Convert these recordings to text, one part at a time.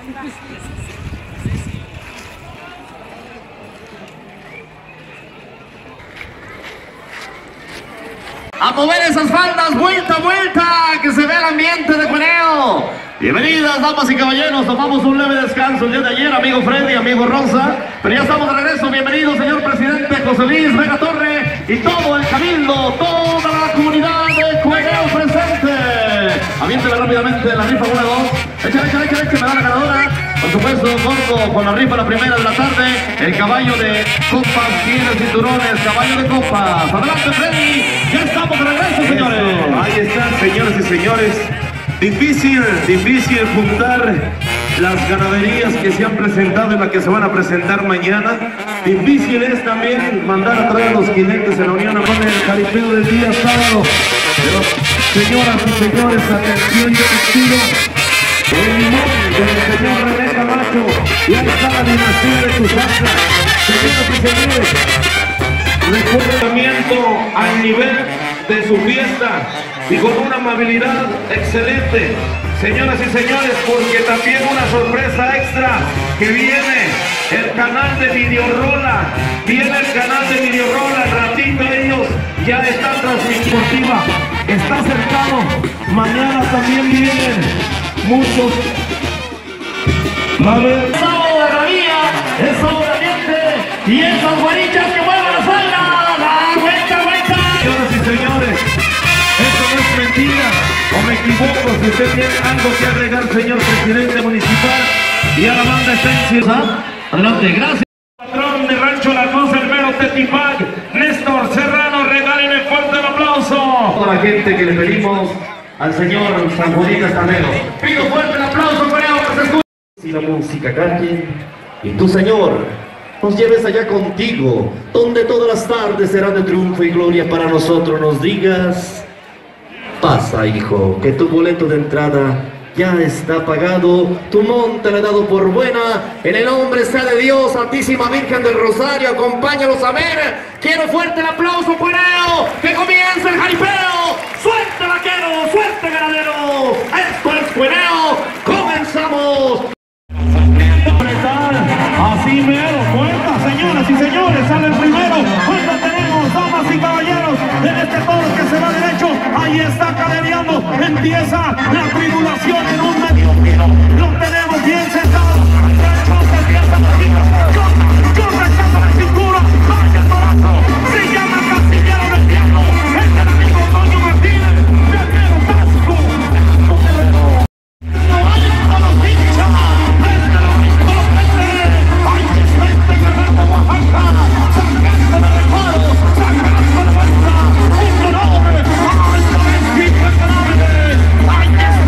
A mover esas faldas, vuelta, vuelta, que se vea el ambiente de cueneo. Bienvenidas, damas y caballeros, tomamos un leve descanso el día de ayer, amigo Freddy, amigo Rosa, pero ya estamos de regreso. Bienvenido, señor presidente José Luis Vega Torre y todo el cabildo, toda la comunidad de cueneo presente. Aviénteme rápidamente la rifa 1-2, échale, me da la ganadora. Por supuesto, Gordo con la rifa la primera de la tarde. El caballo de copas tiene cinturones, caballo de copas. Adelante, Freddy, ya estamos de regreso, señores. Ahí están, señores y señores. Difícil juntar las ganaderías que se han presentado y las que se van a presentar mañana. Difícil es también mandar a traer los jinetes en la Unión Amón en el jaripeo del día sábado. Pero, señoras y señores, atención, yo les pido el limón del señor René Camacho. Y ahí está la dinastía de Tuzantla. Señoras y señores, recuerdo al nivel de su fiesta y con una amabilidad excelente, señoras y señores, porque también una sorpresa extra que viene el canal de Videorola, al ratito ellos ya están transmisiva, está cercano, mañana también vienen muchos. Va a haber sábado de gravía, el sábado de ambiente y esas guarichas que muevan la falda, la vuelta. Señoras y señores, esto no es mentira, o me equivoco. Si usted tiene algo que agregar, señor presidente municipal, y a la banda está en adelante, gracias. Patrón de Rancho La Cosa, el mero Tetipac, Néstor Serrano, regálenle fuerte el aplauso. Toda la gente que le pedimos al señor San Junín Estamelo. Pido fuerte el aplauso, Coreo, que se escuche. Si la música calle, y tú, Señor, nos lleves allá contigo, donde todas las tardes serán de triunfo y gloria para nosotros. Nos digas: pasa, hijo, que tu boleto de entrada ya está pagado, tu monta le he dado por buena, en el nombre sea de Dios, Santísima Virgen del Rosario, acompáñalos a ver. Quiero fuerte el aplauso, Cueneo, que comience el jaripeo. Suerte, vaquero, suerte, ganadero, esto es Cueneo, comenzamos. Así mero, cuenta, señoras y señores, sale el primero. Cuenta tenemos, damas y caballeros, en este toro que se va derecho. Ahí está cadereando, empieza la tribulación en un medio. Lo tenemos bien sentado. Yo rechazo la cintura, vaya el torazo. Se llama Castillero del Diablo, es el amigo Toño Martínez, Guerrero Tasco. No vayan a los hinchas. Ahí está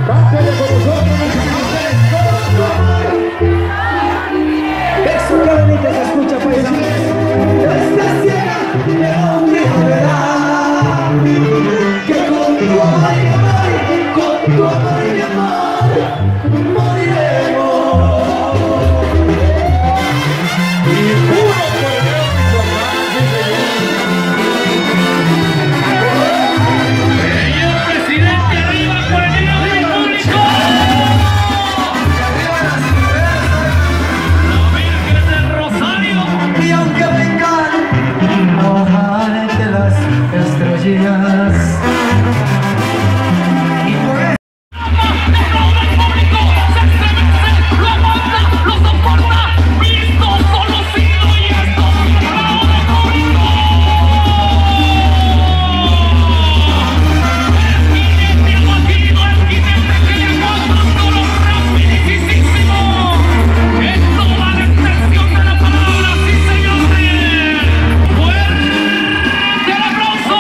Cántale con nosotros, eso que bonito se escucha, paisano. Esta ciega de hombre verá que con tu amor y mi amor, con tu amor y mi amor, moriremos. Y puro coronel, mi papá, Señor presidente, arriba con el himno del público. La Virgen del Rosario. y aunque vengan mojarte las estrellas y por eso Aplauda el público, se estremece, lo aguanta, lo soporta. Visto solo siglo y esto aplaude el público. El jinete abatido, el jinete que le aguanta solo rapidísimo. En toda la extensión de la palabra, sí señores. ¡Fuerte el aplauso!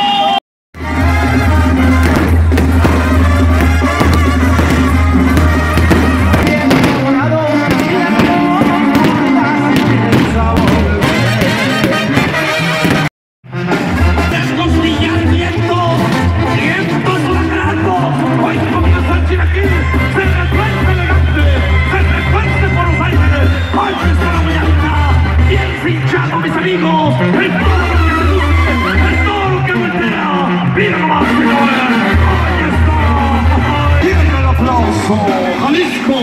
Descostillar viento sagrado. Hoy comienza el chilaquil, se recuerda elegante, se recuerda por los aires. Hoy está la mañana, bien hinchado, mis amigos. Es todo lo que se luce, es todo lo que voltea. Mira nomás, señores, ahí está. Tiene el aplauso, Jalisco.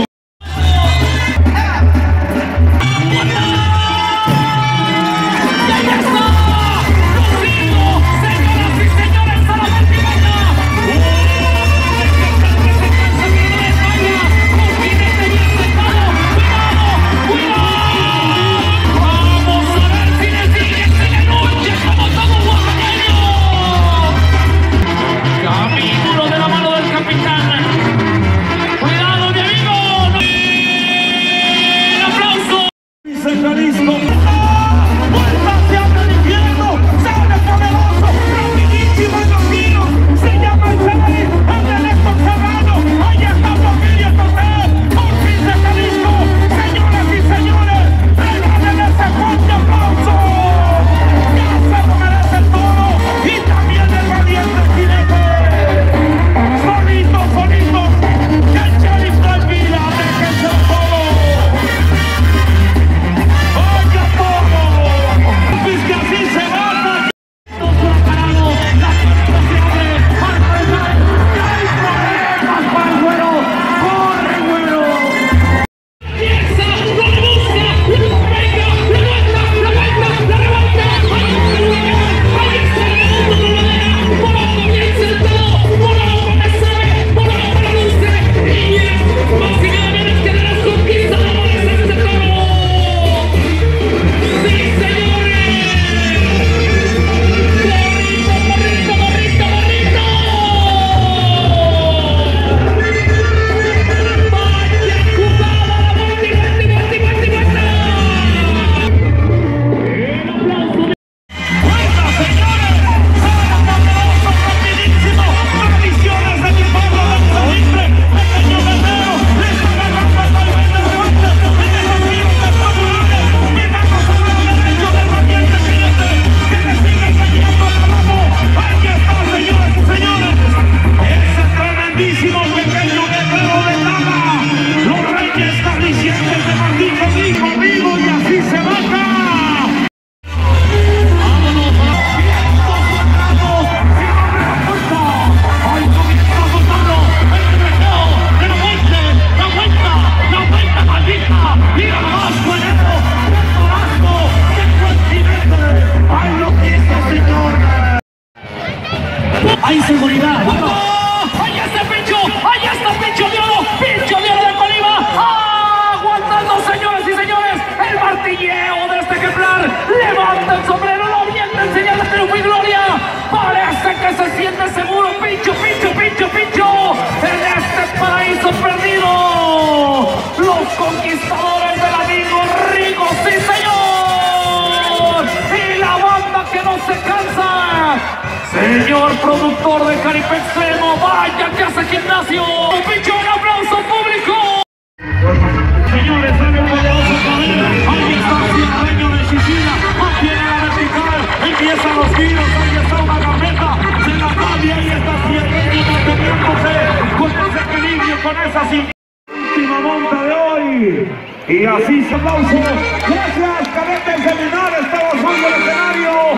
Camino de la mano del capitán. Cuidado, mi amigo. El aplauso. Dice Jalisco. vuelta hacia el infierno, sale poderoso, rapidísimo el camino, se llama el Ferrari, el de Néstor Serrano, ahí está Porfirio Torres, por fin de Jalisco, señoras y señores, regalen ese fuerte aplauso, ya se lo merece el toro, y también el valiente jinete, solitos, que el sheriff no olvida, déjense todo. ¡Oye todo! ¡Pues que así se mata! Todo parado, la puerta se abre, al frente, ya hay problemas para el güero, ¡corre güero! Piensa, lo busca, lo venga, lo levanta, lo levanta. Ahí está el mundo, por algo comienza el todo, por algo me sabe, por algo me luce. Y es más que nada menos que de las conquistadores de este toro. ¡Sí, señores! ¡Morrito, morrito, morrito, morrito! ¡Vaya jugada la vuelta! ¡El aplauso! ¡Fuerza, señores! ¡Sale poderoso, rapidísimo! ¡Tradiciones de mi pueblo del Salitre! ¡Pequeño guerrero! ¡Le está agarrando al vaivén del fuerte! ¡En esos tiros espectaculares! ¡Mirando sobre el derecho del valiente jinete! ¡Que le sigue cayendo al ramo! ¡Ahí está, señores y señores! ¡Ese tremendísimo pequeño guerrero de Tama! ¡Los reyes carnicientes de Martín conmigo, vivo y así se baja! ¡Vámonos! ¡Vientos sagrados! ¡Cierre la puerta! ¡Hoy comienza a soltarlo! ¡El regreso de la vuelta! ¡La vuelta maldita! ¡Mira nomás, cuerero! ¡Qué corazón! ¡Qué continente! ¡Ay, lo que hizo, señor! ¡Hay seguridad! ¡Vamos! ¡Ahí está Pincho! ¡Ahí está Pincho de Oro! ¡Pincho de Oro de Colima! ¡Aguantando, señoras y señores! ¡El martilleo de este ejemplar! ¡Levanta el sombrero! ¡Lo avienta en señal de triunfo y gloria! ¡Parece que se siente seguro! ¡Pincho, Pincho, Pincho, Pincho! ¡En este paraíso perdido! ¡Los conquistadores del amigo Rigo! ¡Sí, señor! ¡Y la banda que no se cansa! Señor productor de Caripe Extremo, vaya que hace gimnasio. Pincho, esa última monta de hoy. Y así se aplauso. Gracias, cadetes de Linares, estamos en el escenario.